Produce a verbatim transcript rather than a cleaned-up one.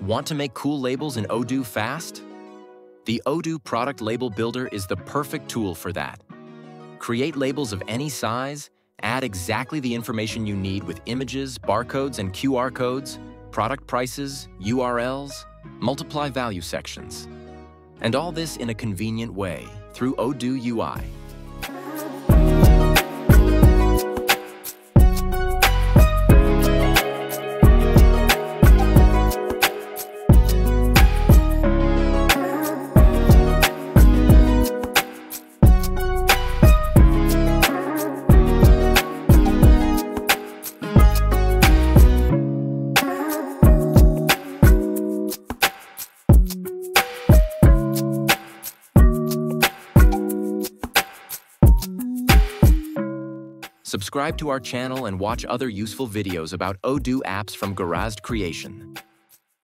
Want to make cool labels in Odoo fast? The Odoo Product Label Builder is the perfect tool for that. Create labels of any size, add exactly the information you need with images, barcodes, and Q R codes, product prices, U R Ls, multiply value sections. And all this in a convenient way through Odoo U I. Subscribe to our channel and watch other useful videos about Odoo apps from Garazd creation.